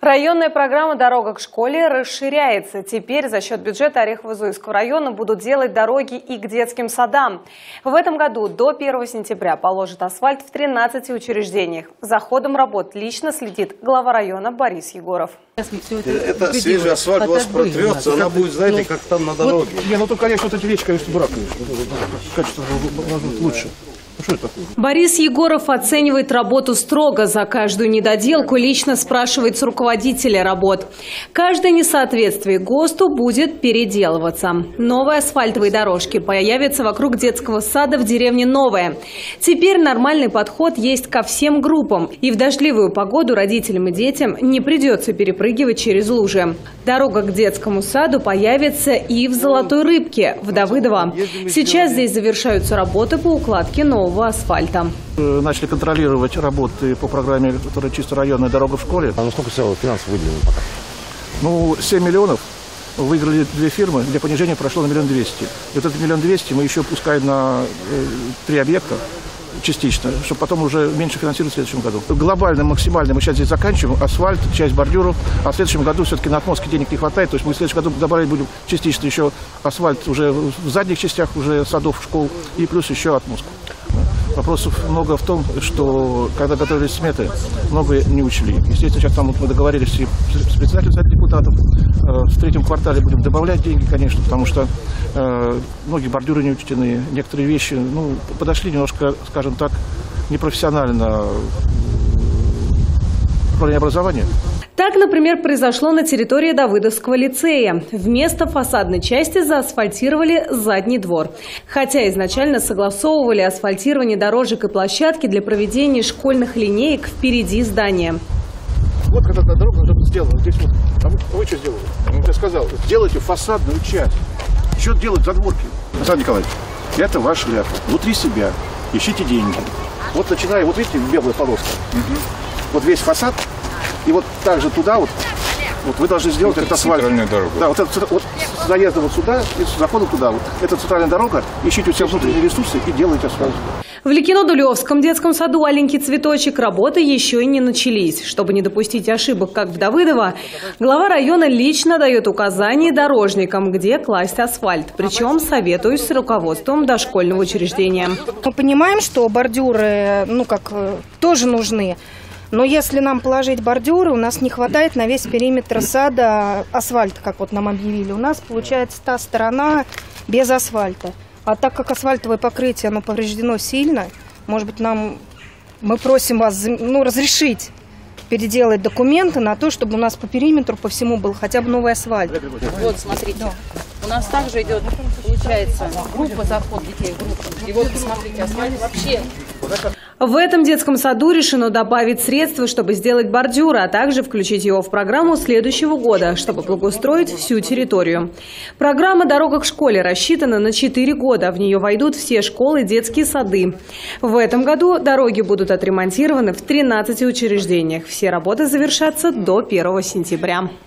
Районная программа «Дорога к школе» расширяется. Теперь за счет бюджета Орехово-Зуевского района будут делать дороги и к детским садам. В этом году до 1 сентября положат асфальт в 13 учреждениях. За ходом работ лично следит глава района Борис Егоров. Это свежий асфальт у вас протрется, она будет, знаете, как там на дороге. Ну, конечно, вот эти вещи, конечно, дурак, качество лучше. Что это такое? Борис Егоров оценивает работу строго. За каждую недоделку лично спрашивает с руководителя работ. Каждое несоответствие ГОСТу будет переделываться. Новые асфальтовые дорожки появятся вокруг детского сада в деревне Новая. Теперь нормальный подход есть ко всем группам. И в дождливую погоду родителям и детям не придется перепрыгивать через лужи. Дорога к детскому саду появится и в Золотой Рыбке, в Давыдово. Сейчас здесь завершаются работы по укладке нового асфальта. Начали контролировать работы по программе, которая чисто районная «Дорога в школе». А сколько всего финансов выделено пока? Ну, 7 миллионов. Выиграли 2 фирмы, для понижения прошло на 1 200 000. И вот этот 1 200 000 мы еще пускаем на 3 объекта частично, чтобы потом уже меньше финансировать в следующем году. Глобально, максимально мы сейчас здесь заканчиваем. Асфальт, часть бордюров. А в следующем году все-таки на отмостке денег не хватает. То есть мы в следующем году добавлять будем частично еще асфальт уже в задних частях уже садов, школ и плюс еще отмостку. Вопросов много в том, что когда готовились сметы, многое не учли. Естественно, сейчас там мы договорились с председателем Совета депутатов. В 3-м квартале будем добавлять деньги, конечно, потому что многие бордюры не учтены, некоторые вещи подошли немножко, скажем так, непрофессионально в плане образования. Так, например, произошло на территории Давыдовского лицея. Вместо фасадной части заасфальтировали задний двор. Хотя изначально согласовывали асфальтирование дорожек и площадки для проведения школьных линеек впереди здания. Вот когда дорога уже сделана. Здесь вот. А вы что сделали? Я сказал, сделайте фасадную часть. Что делать задворки? Александр Николаевич, это ваш ляп. Внутри себя ищите деньги. Вот начиная, вот видите, белая полоска. Вот весь фасад. И вот также туда вот вы должны сделать этот асфальт. Да, вот с заездом вот сюда и с заходом туда. Вот. Это центральная дорога. Ищите у себя внутренние ресурсы и делайте асфальт. В Ликино-Дулевском детском саду «Аленький цветочек» работы еще и не начались. Чтобы не допустить ошибок, как в Давыдово, глава района лично дает указания дорожникам, где класть асфальт. Причем советуясь с руководством дошкольного учреждения. Мы понимаем, что бордюры, тоже нужны. Но если нам положить бордюры, у нас не хватает на весь периметр сада асфальта, как вот нам объявили. У нас получается та сторона без асфальта. А так как асфальтовое покрытие, оно повреждено сильно, может быть, мы просим вас разрешить переделать документы на то, чтобы у нас по периметру, по всему был хотя бы новый асфальт. Вот, смотрите, у нас также идет, получается, группа, заход детей в группу. И вот, посмотрите, асфальт вообще... В этом детском саду решено добавить средства, чтобы сделать бордюры, а также включить его в программу следующего года, чтобы благоустроить всю территорию. Программа «Дорога к школе» рассчитана на 4 года. В нее войдут все школы и детские сады. В этом году дороги будут отремонтированы в 13 учреждениях. Все работы завершатся до 1 сентября.